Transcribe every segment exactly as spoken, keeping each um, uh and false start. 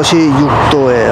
이것이 육 도예요.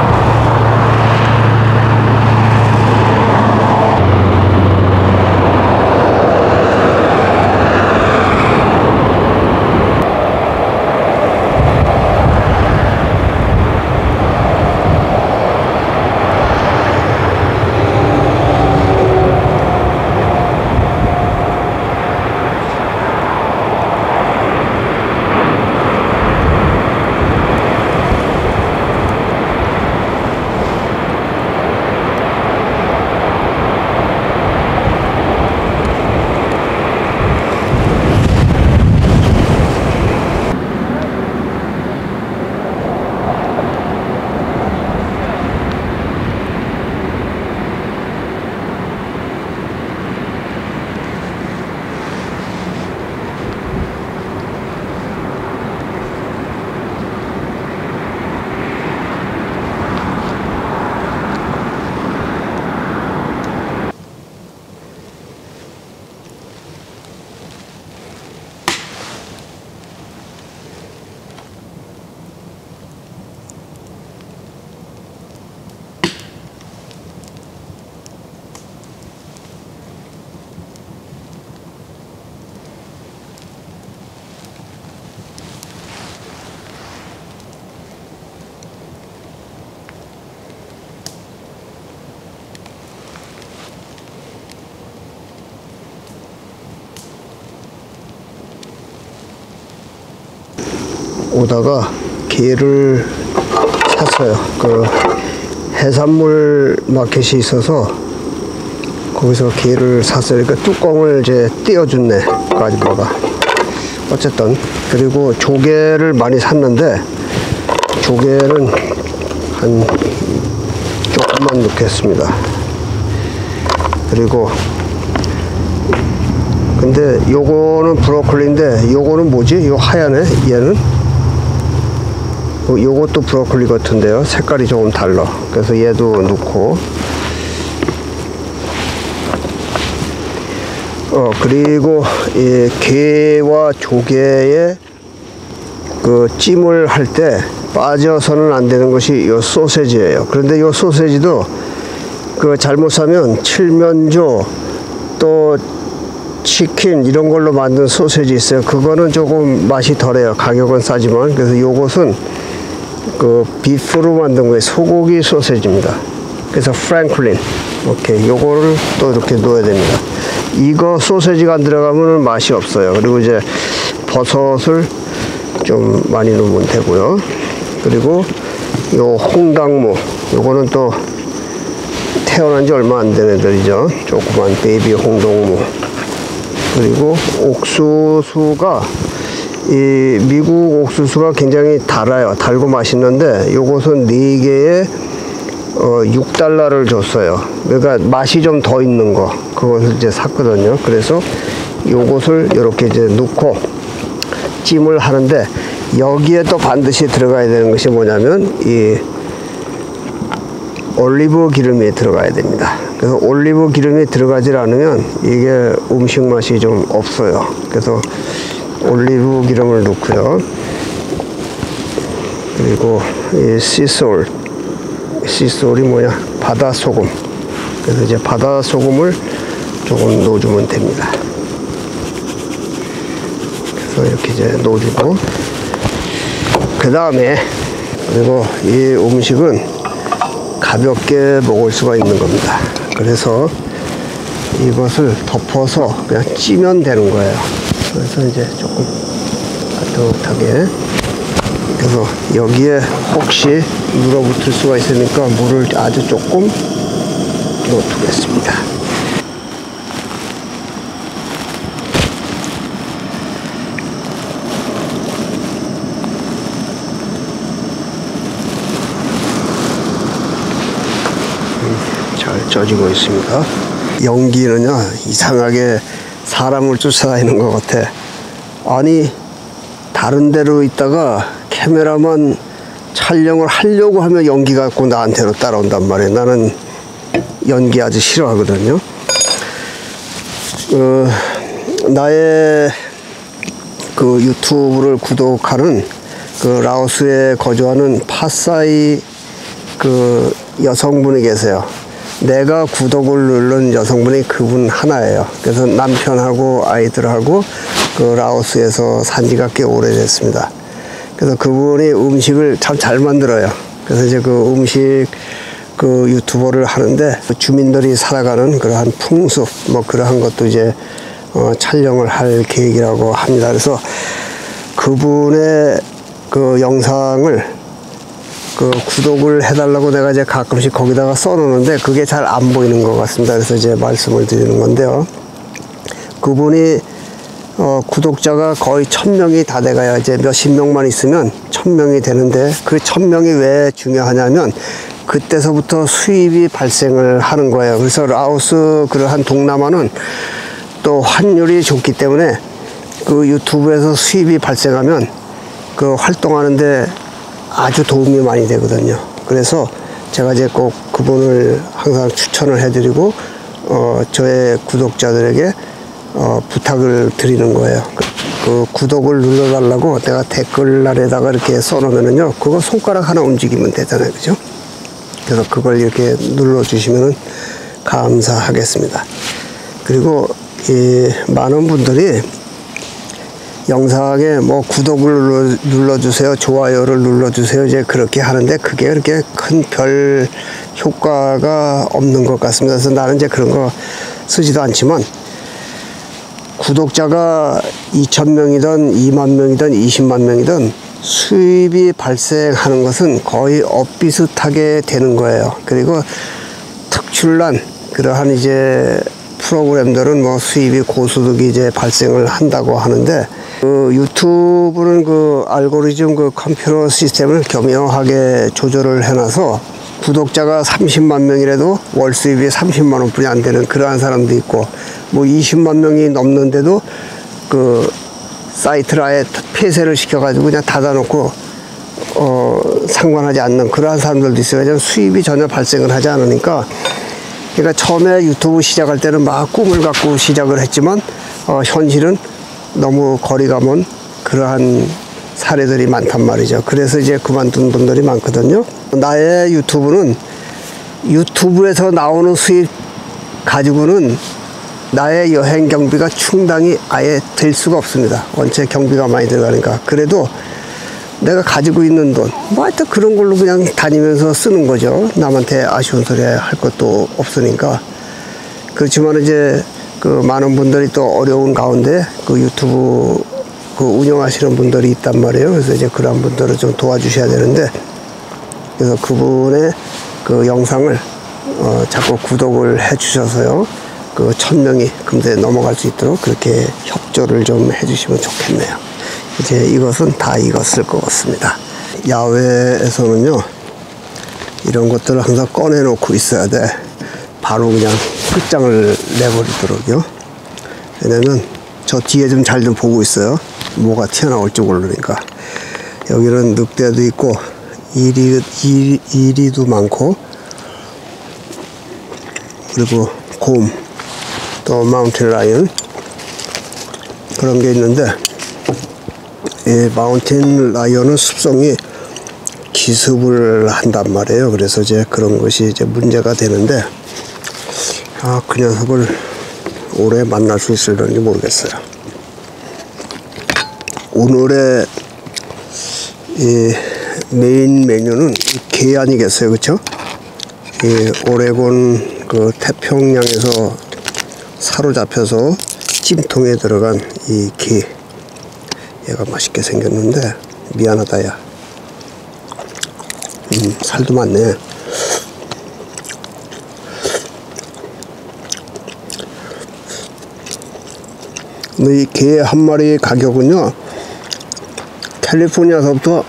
오다가 게를 샀어요. 그 해산물 마켓이 있어서 거기서 게를 샀어요. 그러니까 뚜껑을 이제 띄워줬네, 그 아줌마가. 어쨌든 그리고 조개를 많이 샀는데 조개는 한 조금만 넣겠습니다. 그리고 근데 요거는 브로콜리인데 요거는 뭐지? 요 하얀애 얘는? 요것도 브로콜리 같은데요. 색깔이 조금 달라. 그래서 얘도 넣고, 어 그리고 이 게와 조개에 그 찜을 할 때 빠져서는 안 되는 것이 요 소세지예요. 그런데 요 소세지도 그 잘못 사면 칠면조 또 치킨 이런 걸로 만든 소세지 있어요. 그거는 조금 맛이 덜해요. 가격은 싸지만. 그래서 요것은 그 비프로 만든 거예요. 소고기 소세지입니다. 그래서 프랭클린. 오케이, 요거를 또 이렇게 넣어야 됩니다. 이거 소세지가 안 들어가면 맛이 없어요. 그리고 이제 버섯을 좀 많이 넣으면 되고요. 그리고 요 홍당무, 요거는 또 태어난 지 얼마 안 된 애들이죠. 조그만 베이비 홍당무. 그리고 옥수수가 이 미국 옥수수가 굉장히 달아요. 달고 맛있는데 요것은 네 개에 어 육 달러를 줬어요. 그러니까 맛이 좀 더 있는 거 그것을 이제 샀거든요. 그래서 요것을 이렇게 이제 넣고 찜을 하는데 여기에 또 반드시 들어가야 되는 것이 뭐냐면 이 올리브 기름이 들어가야 됩니다. 그래서 올리브 기름이 들어가질 않으면 이게 음식 맛이 좀 없어요. 그래서 올리브 기름을 넣고요. 그리고 이 씨솔, 씨솔이 뭐야? 바다 소금. 그래서 이제 바다 소금을 조금 넣어주면 됩니다. 그래서 이렇게 이제 넣어주고, 그 다음에 그리고 이 음식은 가볍게 먹을 수가 있는 겁니다. 그래서 이것을 덮어서 그냥 찌면 되는 거예요. 그래서 이제 조금 따뜻하게, 그래서 여기에 혹시 눌어붙을 수가 있으니까 물을 아주 조금 넣어두겠습니다. 잘 쪄지고 있습니다. 연기는요 이상하게 사람을 쫓아다니는 것 같아. 아니 다른 데로 있다가 카메라만 촬영을 하려고 하면 연기가 꼭 나한테로 따라온단 말이에요. 나는 연기 아주 싫어하거든요. 어, 나의 그 유튜브를 구독하는 그 라오스에 거주하는 파사이 그 여성분이 계세요. 내가 구독을 누른 여성분이 그분 하나예요. 그래서 남편하고 아이들하고 그 라오스에서 산 지가 꽤 오래됐습니다. 그래서 그분이 음식을 참 잘 만들어요. 그래서 이제 그 음식 그 유튜버를 하는데 주민들이 살아가는 그러한 풍습 뭐 그러한 것도 이제 어, 촬영을 할 계획이라고 합니다. 그래서 그분의 그 영상을 그 구독을 해달라고 내가 이제 가끔씩 거기다가 써놓는데 그게 잘 안 보이는 것 같습니다. 그래서 이제 말씀을 드리는 건데요. 그분이 어, 구독자가 거의 천 명이 다 돼가야 이제 몇십 명만 있으면 천 명이 되는데 그 천 명이 왜 중요하냐면 그때서부터 수입이 발생을 하는 거예요. 그래서 라오스 그러한 동남아는 또 환율이 좋기 때문에 그 유튜브에서 수입이 발생하면 그 활동하는데 아주 도움이 많이 되거든요. 그래서 제가 이제 꼭 그분을 항상 추천을 해드리고 어, 저의 구독자들에게 어, 부탁을 드리는 거예요. 그, 그 구독을 눌러달라고 내가 댓글란에다가 이렇게 써놓으면은요, 그거 손가락 하나 움직이면 되잖아요, 그죠? 그래서 그걸 이렇게 눌러주시면은 감사하겠습니다. 그리고 이 많은 분들이 영상에 뭐 구독을 눌러, 눌러주세요, 좋아요를 눌러주세요, 이제 그렇게 하는데 그게 그렇게 큰 별 효과가 없는 것 같습니다. 그래서 나는 이제 그런 거 쓰지도 않지만 구독자가 이천 명이든 이만 명이든 이십만 명이든 수입이 발생하는 것은 거의 엇비슷하게 되는 거예요. 그리고 특출난 그러한 이제 프로그램들은 뭐 수입이 고소득이 이제 발생을 한다고 하는데 그 유튜브는 그 알고리즘 그 컴퓨터 시스템을 교묘하게 조절을 해놔서 구독자가 삼십만 명이라도 월 수입이 삼십만 원뿐이 안 되는 그러한 사람도 있고 뭐 이십만 명이 넘는데도 그 사이트를 아예 폐쇄를 시켜가지고 그냥 닫아놓고 어 상관하지 않는 그러한 사람들도 있어요. 왜냐면 수입이 전혀 발생을 하지 않으니까. 그러니까 처음에 유튜브 시작할 때는 막 꿈을 갖고 시작을 했지만 어, 현실은 너무 거리가 먼 그러한 사례들이 많단 말이죠. 그래서 이제 그만둔 분들이 많거든요. 나의 유튜브는 유튜브에서 나오는 수입 가지고는 나의 여행 경비가 충당이 아예 될 수가 없습니다. 원체 경비가 많이 들어가니까. 그래도 내가 가지고 있는 돈, 뭐 하여튼 그런 걸로 그냥 다니면서 쓰는 거죠. 남한테 아쉬운 소리 할 것도 없으니까. 그렇지만 이제 그 많은 분들이 또 어려운 가운데 그 유튜브 그 운영하시는 분들이 있단 말이에요. 그래서 이제 그런 분들을 좀 도와주셔야 되는데, 그래서 그분의 그 영상을 어 자꾸 구독을 해 주셔서요. 그 천 명이 금세 넘어갈 수 있도록 그렇게 협조를 좀 해주시면 좋겠네요. 이제 이것은 다 익었을 것 같습니다. 야외에서는요, 이런 것들을 항상 꺼내 놓고 있어야 돼. 바로 그냥 끝장을 내버리도록요. 왜냐면 저 뒤에 좀 잘 좀 보고 있어요. 뭐가 튀어나올지 모르니까. 여기는 늑대도 있고 이리, 이리, 이리도 많고, 그리고 곰, 또 마운틴 라이언, 그런 게 있는데, 이 마운틴 라이언은 습성이 기습을 한단 말이에요. 그래서 이제 그런 것이 이제 문제가 되는데, 아, 그 녀석을 오래 만날 수 있을런지 모르겠어요. 오늘의 이 메인 메뉴는 게 아니겠어요, 그쵸? 이 오레곤 그 태평양에서 사로잡혀서 찜통에 들어간 이 게, 얘가 맛있게 생겼는데 미안하다 야. 음, 살도 많네. 근데 이 게 한 마리 가격은요, 캘리포니아서부터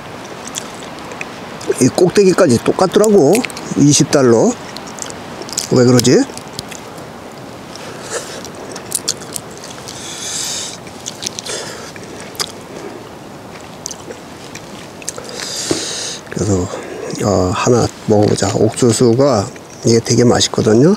이 꼭대기까지 똑같더라고. 이십 달러. 왜 그러지? 그래서 어, 하나 먹어보자. 옥수수가 이게 되게 맛있거든요.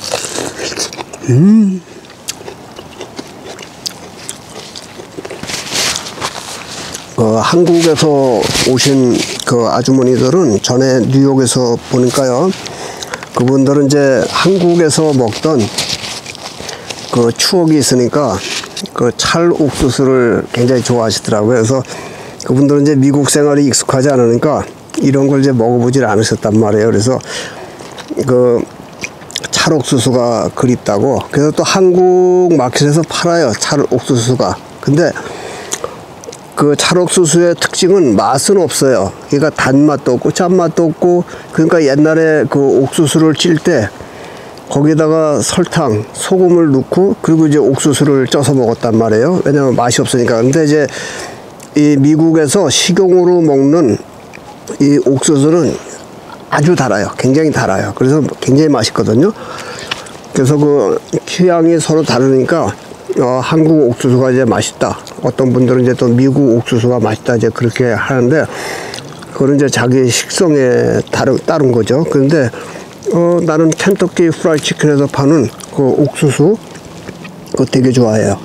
음. 어, 그 한국에서 오신 그 아주머니들은 전에 뉴욕에서 보니까요, 그분들은 이제 한국에서 먹던 그 추억이 있으니까 그 찰 옥수수를 굉장히 좋아하시더라고요. 그래서 그분들은 이제 미국 생활이 익숙하지 않으니까 이런 걸 이제 먹어보질 않으셨단 말이에요. 그래서 그 찰옥수수가 그립다고. 그래서 또 한국 마켓에서 팔아요, 찰옥수수가. 근데 그 찰옥수수의 특징은 맛은 없어요. 그러니까 단맛도 없고 짠맛도 없고. 그러니까 옛날에 그 옥수수를 찔 때 거기다가 설탕, 소금을 넣고 그리고 이제 옥수수를 쪄서 먹었단 말이에요. 왜냐면 맛이 없으니까. 근데 이제 이 미국에서 식용으로 먹는 이 옥수수는 아주 달아요. 굉장히 달아요. 그래서 굉장히 맛있거든요. 그래서 그 취향이 서로 다르니까 어, 한국 옥수수가 이제 맛있다. 어떤 분들은 이제 또 미국 옥수수가 맛있다. 이제 그렇게 하는데, 그건 이제 자기 식성에 따른, 따른 거죠. 그런데 어, 나는 켄터키 프라이 치킨에서 파는 그 옥수수 그거 되게 좋아해요.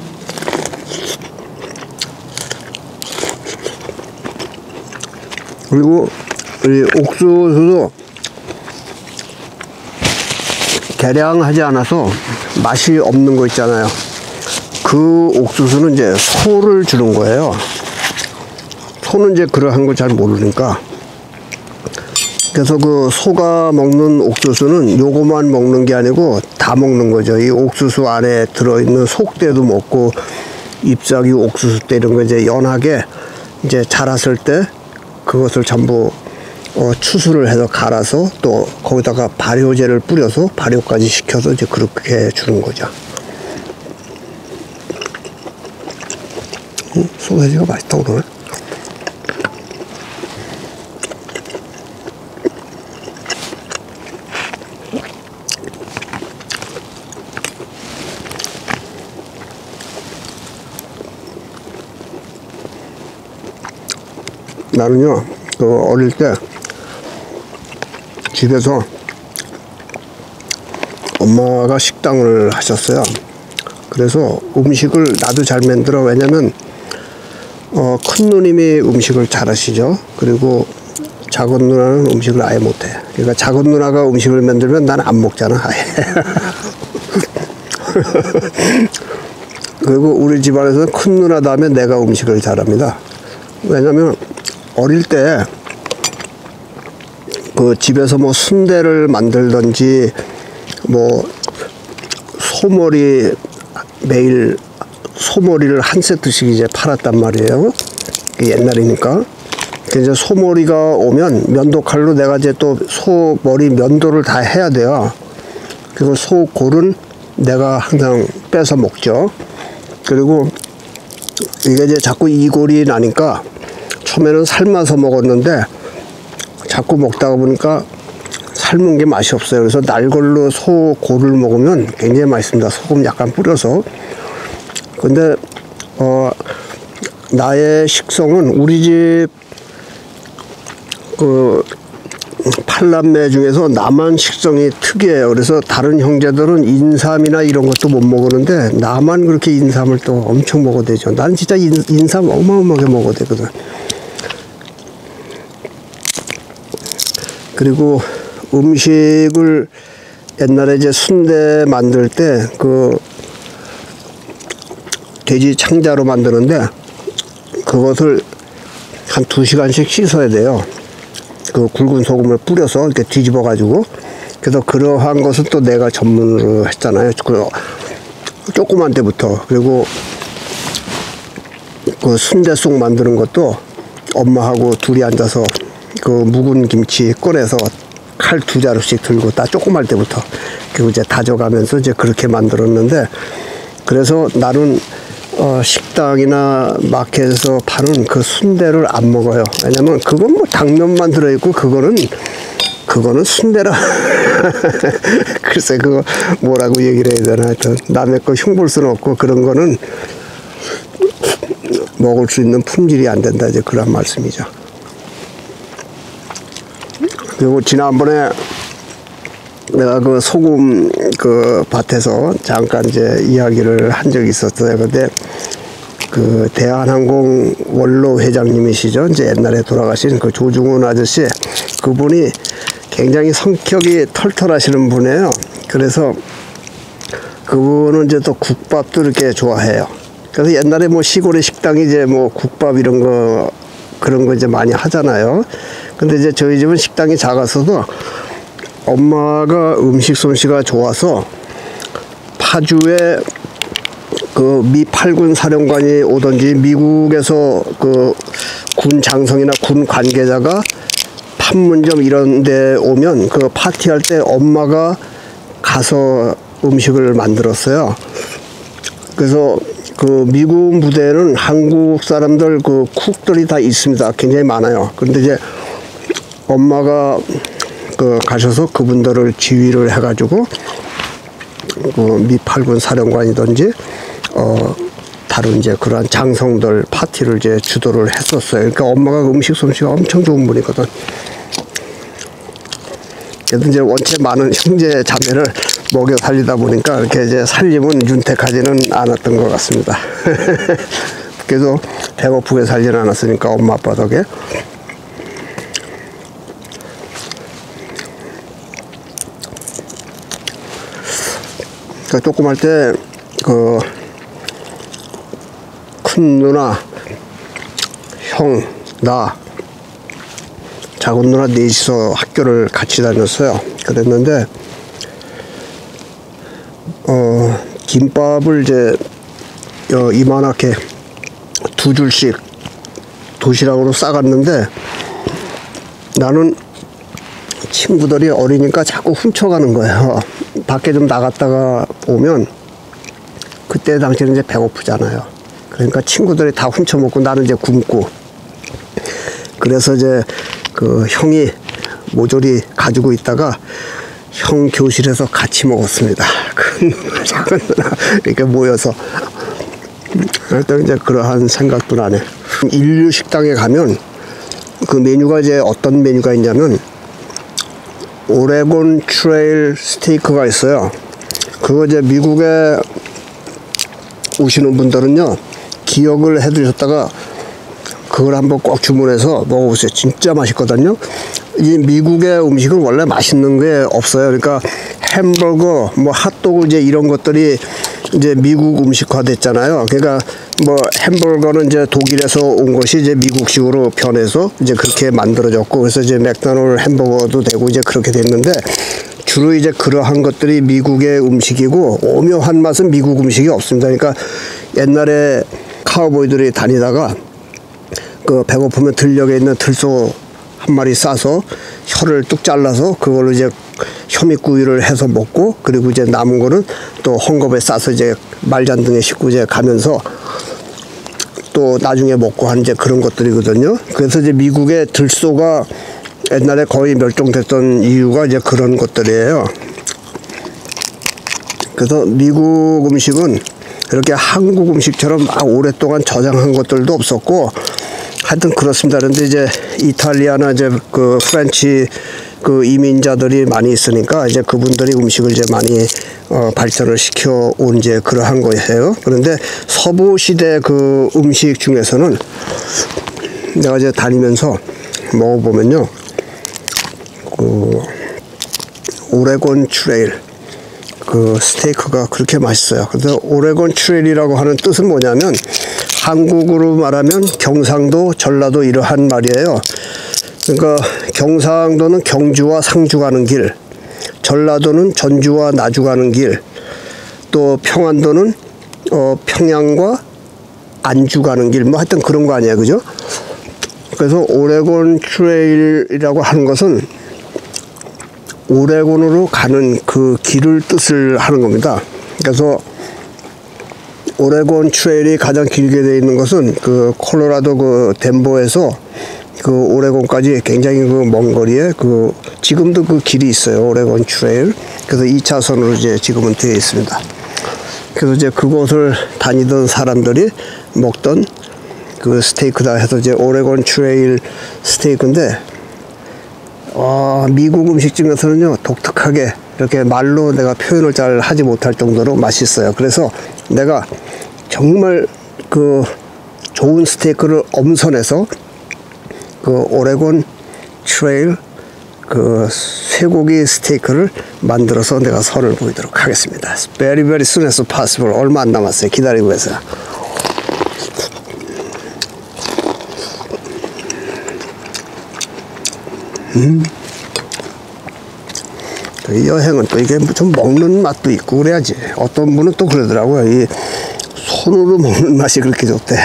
그리고 이 옥수수도 개량하지 않아서 맛이 없는 거 있잖아요. 그 옥수수는 이제 소를 주는 거예요. 소는 이제 그러한 걸 잘 모르니까. 그래서 그 소가 먹는 옥수수는 요거만 먹는 게 아니고 다 먹는 거죠. 이 옥수수 안에 들어있는 속대도 먹고, 잎사귀 옥수수대 이런 거 이제 연하게 이제 자랐을 때 그것을 전부 어, 추수를 해서 갈아서 또 거기다가 발효제를 뿌려서 발효까지 시켜서 이제 그렇게 주는 거죠. 음, 소세지가 맛있다고 그러네. 나는요, 그 어릴 때 집에서 엄마가 식당을 하셨어요. 그래서 음식을 나도 잘 만들어. 왜냐면 어, 큰 누님이 음식을 잘 하시죠. 그리고 작은 누나는 음식을 아예 못해. 그러니까 작은 누나가 음식을 만들면 난 안 먹잖아, 아예. 그리고 우리 집안에서는 큰 누나 다음에 내가 음식을 잘합니다. 왜냐면 어릴 때 그 집에서 뭐 순대를 만들든지 뭐 소머리, 매일 소머리를 한 세트씩 이제 팔았단 말이에요. 옛날이니까. 이제 소머리가 오면 면도칼로 내가 이제 또 소머리 면도를 다 해야 돼요. 그리고 소골은 내가 항상 빼서 먹죠. 그리고 이게 이제 자꾸 이골이 나니까 처음에는 삶아서 먹었는데 자꾸 먹다가 보니까 삶은 게 맛이 없어요. 그래서 날걸로 소골을 먹으면 굉장히 맛있습니다. 소금 약간 뿌려서. 근데 어 나의 식성은 우리 집 그 팔남매 중에서 나만 식성이 특이해요. 그래서 다른 형제들은 인삼이나 이런 것도 못 먹었는데 나만 그렇게 인삼을 또 엄청 먹어대죠. 나는 진짜 인, 인삼 어마어마하게 먹어대거든. 그리고 음식을 옛날에 이제 순대 만들 때 그 돼지 창자로 만드는데 그것을 한 두 시간씩 씻어야 돼요. 그 굵은 소금을 뿌려서 이렇게 뒤집어 가지고. 그래서 그러한 것은 또 내가 전문으로 했잖아요. 그 조그만 때부터. 그리고 그 순대국 만드는 것도 엄마하고 둘이 앉아서 그 묵은 김치 꺼내서 칼 두 자루씩 들고 다 조그만 때부터 그리고 이제 다져가면서 이제 그렇게 만들었는데, 그래서 나는 어, 식당이나 마켓에서 파는 그 순대를 안 먹어요. 왜냐면 그건 뭐 당면만 들어있고 그거는 그거는 순대라. 글쎄 그거 뭐라고 얘기를 해야 되나. 하여튼 남의 거 흉볼 수는 없고 그런 거는 먹을 수 있는 품질이 안 된다, 이제 그런 말씀이죠. 그리고 지난번에 내가 그 소금 그 밭에서 잠깐 이제 이야기를 한 적이 있었어요. 근데 그 대한항공 원로 회장님이시죠. 이제 옛날에 돌아가신 그 조중훈 아저씨, 그분이 굉장히 성격이 털털하시는 분이에요. 그래서 그분은 이제 또 국밥도 이렇게 좋아해요. 그래서 옛날에 뭐 시골의 식당이 이제 뭐 국밥 이런 거 그런 거 이제 많이 하잖아요. 근데 이제 저희 집은 식당이 작아서도 엄마가 음식 솜씨가 좋아서 파주에 그 미 팔군 사령관이 오던지 미국에서 그 군 장성이나 군 관계자가 판문점 이런 데 오면 그 파티할 때 엄마가 가서 음식을 만들었어요. 그래서 그 미국 무대에는 한국 사람들 그 쿡들이 다 있습니다. 굉장히 많아요. 그런데 이제 엄마가 그 가셔서 그분들을 지휘를 해가지고 그 미 팔군 사령관이든지 어 다른 이제 그러한 장성들 파티를 이제 주도를 했었어요. 그러니까 엄마가 음식 솜씨가 엄청 좋은 분이거든. 그래도 이제 원체 많은 형제 자매를 먹여 살리다 보니까 이렇게 이제 살림은 윤택하지는 않았던 것 같습니다. 그래서 배고프게 살지는 않았으니까 엄마 아빠 덕에. 그러니까 조금 할 때 그 큰 누나, 형, 나, 작은 누나 넷이서 학교를 같이 다녔어요. 그랬는데 어 김밥을 이제 어, 이만하게 두 줄씩 도시락으로 싸갔는데 나는 친구들이 어리니까 자꾸 훔쳐가는 거예요. 밖에 좀 나갔다가 오면 그때 당시에는 이제 배고프잖아요. 그러니까 친구들이 다 훔쳐먹고 나는 이제 굶고. 그래서 이제 그 형이 모조리 가지고 있다가 형 교실에서 같이 먹었습니다. 큰 누나, 작은 누나 이렇게 모여서. 그랬더니 이제 그러한 생각도 나네. 인류 식당에 가면 그 메뉴가 이제 어떤 메뉴가 있냐면 오레곤 트레일 스테이크가 있어요. 그거 이제 미국에 오시는 분들은요 기억을 해 두셨다가 그걸 한번 꼭 주문해서 먹어보세요. 진짜 맛있거든요. 이 미국의 음식은 원래 맛있는 게 없어요. 그러니까 햄버거, 뭐 핫도그 이제 이런 것들이 이제 미국 음식화 됐잖아요. 그러니까 뭐 햄버거는 이제 독일에서 온 것이 이제 미국식으로 변해서 이제 그렇게 만들어졌고, 그래서 이제 맥도날드 햄버거도 되고 이제 그렇게 됐는데, 주로 이제 그러한 것들이 미국의 음식이고 오묘한 맛은 미국 음식이 없습니다. 그러니까 옛날에 카우보이들이 다니다가 그 배고프면 들녘에 있는 들소 한 마리 싸서 혀를 뚝 잘라서 그걸로 이제 혀밑구이를 해서 먹고, 그리고 이제 남은 거는 또 헝겊에 싸서 이제 말잔등에 싣고 이제 가면서 또 나중에 먹고 한 이제 그런 것들이거든요. 그래서 이제 미국의 들소가 옛날에 거의 멸종됐던 이유가 이제 그런 것들이에요. 그래서 미국 음식은 이렇게 한국 음식처럼 막 오랫동안 저장한 것들도 없었고, 하여튼 그렇습니다. 그런데 이제 이탈리아나 이제 그 프렌치 그 이민자들이 많이 있으니까 이제 그분들이 음식을 이제 많이 어 발전을 시켜 온 이제 그러한 거예요. 그런데 서부 시대 그 음식 중에서는 내가 이제 다니면서 먹어보면요, 그 오레곤 트레일 그 스테이크가 그렇게 맛있어요. 그래서 오레곤 트레일이라고 하는 뜻은 뭐냐면, 한국으로 말하면 경상도, 전라도 이러한 말이에요. 그러니까 경상도는 경주와 상주 가는 길, 전라도는 전주와 나주 가는 길, 또 평안도는 어 평양과 안주 가는 길, 뭐 하여튼 그런 거 아니에요, 그죠? 그래서 오레곤 트레일이라고 하는 것은 오레곤으로 가는 그 길을 뜻을 하는 겁니다. 그래서 오레곤 트레일이 가장 길게 되어 있는 것은 그 콜로라도 그 덴버에서 그 오레곤까지 굉장히 그 먼 거리에 그 지금도 그 길이 있어요. 오레곤 트레일. 그래서 이 차선으로 이제 지금은 되어 있습니다. 그래서 이제 그곳을 다니던 사람들이 먹던 그 스테이크다 해서 이제 오레곤 트레일 스테이크인데, 어, 미국 음식 중에서는요 독특하게 이렇게 말로 내가 표현을 잘 하지 못할 정도로 맛있어요. 그래서 내가 정말 그 좋은 스테이크를 엄선해서 그 오레곤 트레일 그 쇠고기 스테이크를 만들어서 내가 선을 보이도록 하겠습니다. Very very soon as possible. 얼마 안 남았어요. 기다리고 계세요. 음. 이 여행은 또 이게 좀 먹는 맛도 있고 그래야지. 어떤 분은 또 그러더라고요. 이 손으로 먹는 맛이 그렇게 좋대.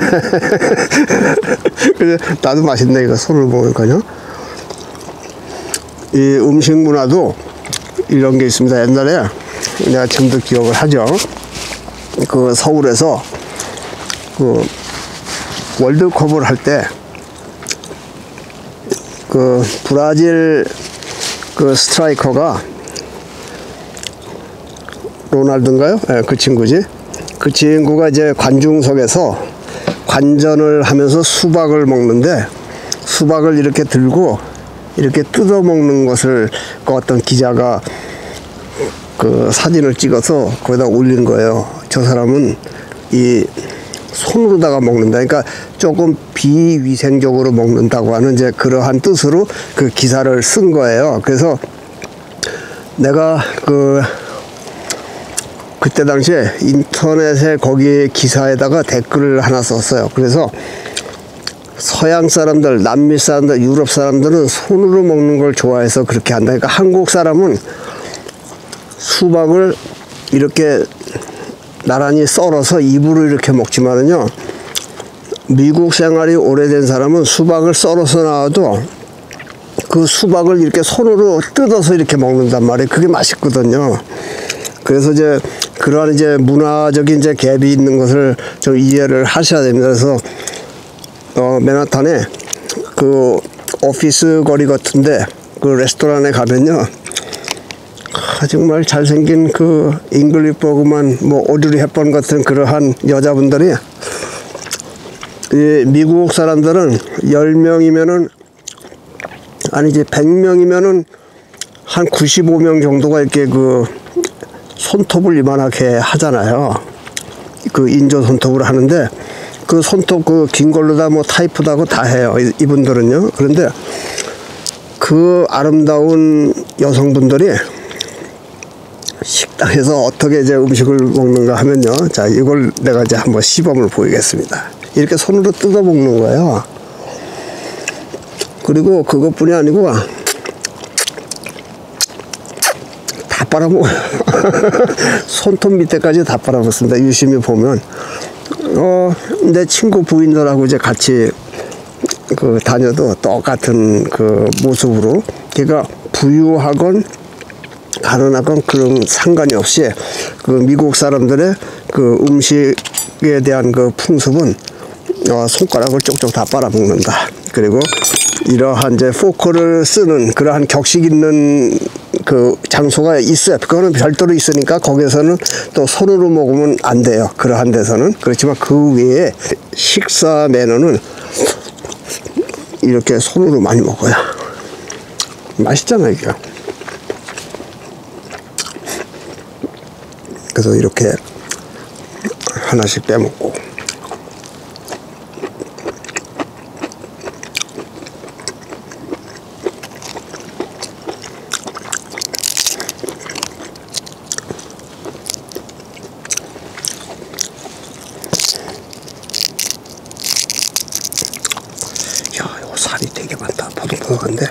그래서 나도 맛있네 이거 손으로 먹으니까요. 이 음식 문화도 이런 게 있습니다. 옛날에 내가 지금도 기억을 하죠. 그 서울에서 그 월드컵을 할 때 그 브라질 그 스트라이커가 로날드인가요? 네, 그 친구지. 그 친구가 이제 관중석에서 관전을 하면서 수박을 먹는데 수박을 이렇게 들고 이렇게 뜯어 먹는 것을 그 어떤 기자가 그 사진을 찍어서 거기다 올린 거예요. 저 사람은 이 손으로다가 먹는다. 그러니까 조금 비위생적으로 먹는다고 하는 이제 그러한 뜻으로 그 기사를 쓴 거예요. 그래서 내가 그 그때 당시에 인터넷에 거기 기사에다가 댓글을 하나 썼어요. 그래서 서양 사람들, 남미 사람들, 유럽 사람들은 손으로 먹는 걸 좋아해서 그렇게 한다. 그러니까 한국 사람은 수박을 이렇게 나란히 썰어서 입으로 이렇게 먹지만은요, 미국 생활이 오래된 사람은 수박을 썰어서 나와도 그 수박을 이렇게 손으로 뜯어서 이렇게 먹는단 말이에요. 그게 맛있거든요. 그래서 이제 그러한 이제 문화적인 이제 갭이 있는 것을 좀 이해를 하셔야 됩니다. 그래서 어, 맨하탄에 그 오피스 거리 같은데 그 레스토랑에 가면요, 아, 정말 잘생긴 그 잉글리 버그만 뭐 오드리 헵번 같은 그러한 여자분들이, 이 미국 사람들은 열 명이면은 아니지 백 명이면은 한 구십오 명 정도가 이렇게 그 손톱을 이만하게 하잖아요. 그 인조 손톱으로 하는데 그 손톱 그 긴 걸로 다 뭐 타이프도 하고 다 해요. 이분들은요. 그런데 그 아름다운 여성분들이 식당에서 어떻게 이제 음식을 먹는가 하면요. 자, 이걸 내가 이제 한번 시범을 보이겠습니다. 이렇게 손으로 뜯어 먹는 거예요. 그리고 그것뿐이 아니고 다 빨아먹어요. 손톱 밑에까지 다 빨아먹습니다. 유심히 보면. 어, 내 친구 부인들하고 이제 같이 그 다녀도 똑같은 그 모습으로, 걔가 부유하건 가난하건 그런 상관이 없이 그 미국 사람들의 그 음식에 대한 그 풍습은 어, 손가락을 쪽쪽 다 빨아먹는다. 그리고 이러한 이제 포크를 쓰는 그러한 격식 있는 그 장소가 있어요. 그거는 별도로 있으니까 거기에서는 또 손으로 먹으면 안 돼요. 그러한 데서는. 그렇지만 그 외에 식사 매너는 이렇게 손으로 많이 먹어요. 맛있잖아요, 이게. 그래서 이렇게 하나씩 빼먹고. 야, 이거 살이 되게 많다. 포동포동한데.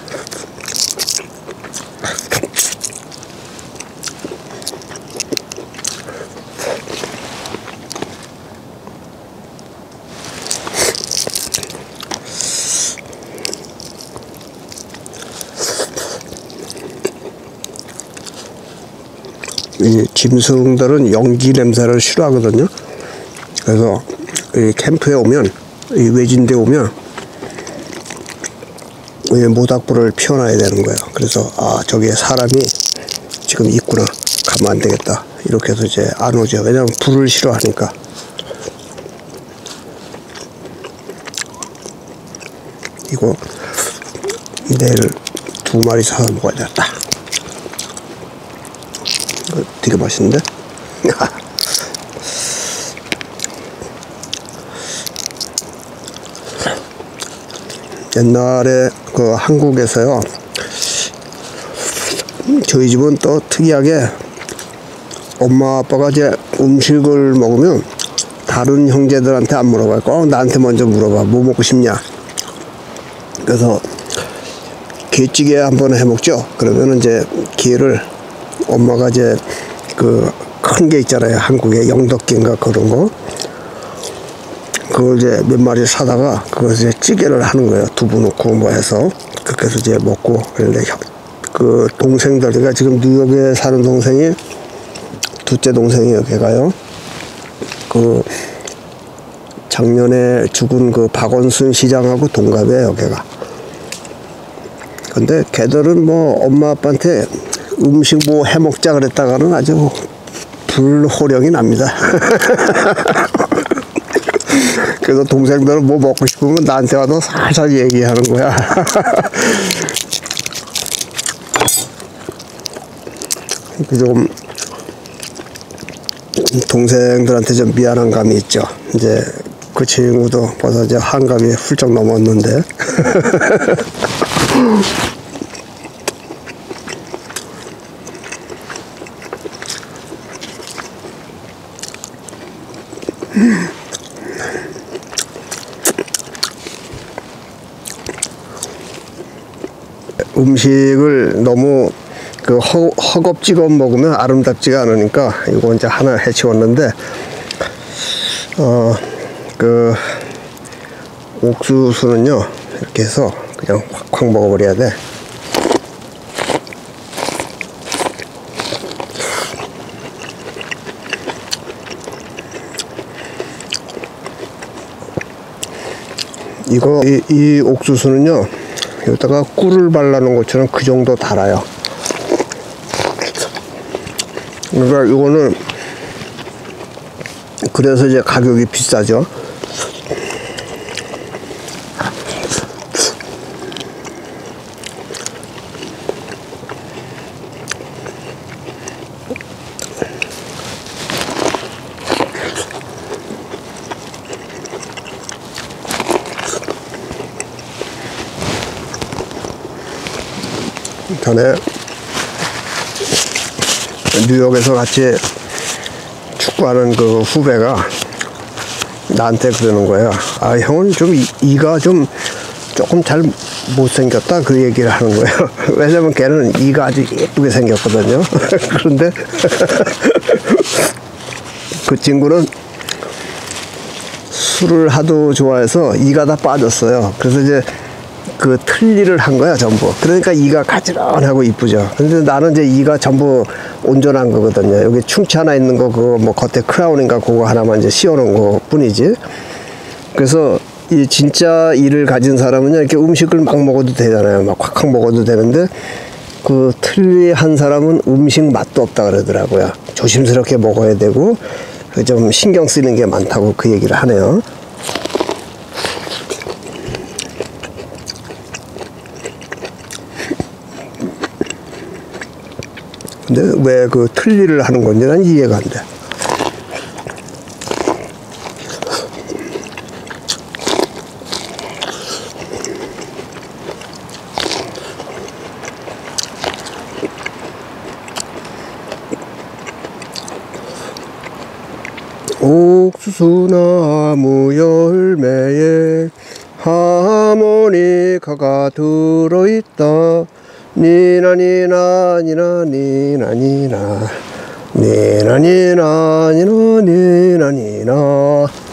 이 짐승들은 연기 냄새를 싫어하거든요. 그래서 이 캠프에 오면, 이 외진데 오면 이 모닥불을 피워놔야 되는 거예요. 그래서 아, 저기에 사람이 지금 있구나, 가면 안 되겠다, 이렇게 해서 이제 안 오죠. 왜냐면 불을 싫어하니까. 이거 내일 두 마리 사서 먹어야 되겠다. 되게 맛있는데? 옛날에 그 한국에서요, 저희 집은 또 특이하게 엄마 아빠가 이제 음식을 먹으면 다른 형제들한테 안 물어봐요. 꼭 나한테 먼저 물어봐. 뭐 먹고 싶냐. 그래서 게찌개 한번 해 먹죠. 그러면 이제 게를 엄마가 이제 그 큰 게 있잖아요. 한국에 영덕게인가 그런 거. 그걸 이제 몇 마리 사다가 그걸 이제 찌개를 하는 거예요. 두부 넣고 뭐 해서. 그렇게 해서 이제 먹고. 그런데 그 동생들, 그러니까 지금 뉴욕에 사는 동생이 둘째 동생이에요. 걔가요. 그 작년에 죽은 그 박원순 시장하고 동갑이에요. 걔가. 근데 걔들은 뭐 엄마 아빠한테 음식 뭐 해먹자 그랬다가는 아주 불호령이 납니다. 그래서 동생들은 뭐 먹고 싶으면 나한테 와서 살살 얘기하는 거야. 좀 동생들한테 좀 미안한 감이 있죠. 이제 그 친구도 벌써 이제 한갑이 훌쩍 넘었는데. 음식을 너무 그 허, 허겁지겁 먹으면 아름답지가 않으니까 이거 이제 하나 해치웠는데, 어, 그 옥수수는요 이렇게 해서 그냥 확확 먹어버려야 돼. 이거 이, 이 옥수수는요 여기다가 꿀을 발라놓은 것처럼 그 정도 달아요. 그러니까 이거는 그래서 이제 가격이 비싸죠. 전에 뉴욕에서 같이 축구하는 그 후배가 나한테 그러는 거야. 아, 형은 좀 이, 이가 좀 조금 잘 못생겼다, 그 얘기를 하는 거예요. 왜냐면 걔는 이가 아주 예쁘게 생겼거든요. 그런데 그 친구는 술을 하도 좋아해서 이가 다 빠졌어요. 그래서 이제 그 틀니를 한 거야 전부. 그러니까 이가 가지런하고 이쁘죠. 근데 나는 이제 이가 전부 온전한 거거든요. 여기 충치 하나 있는 거 그거 뭐 겉에 크라운인가 그거 하나만 이제 씌워놓은 거 뿐이지. 그래서 이 진짜 이를 가진 사람은 이렇게 음식을 막 먹어도 되잖아요. 막 콱콱 먹어도 되는데 그 틀니 한 사람은 음식 맛도 없다 그러더라고요. 조심스럽게 먹어야 되고 좀 신경 쓰이는 게 많다고 그 얘기를 하네요. 근데 왜 그 틀니를 하는 건지 난 이해가 안 돼. 옥수수나무 열매에 하모니카가 들어있다. 니나 니나 니나 니나 니나 니나 니나 니나 니나 니나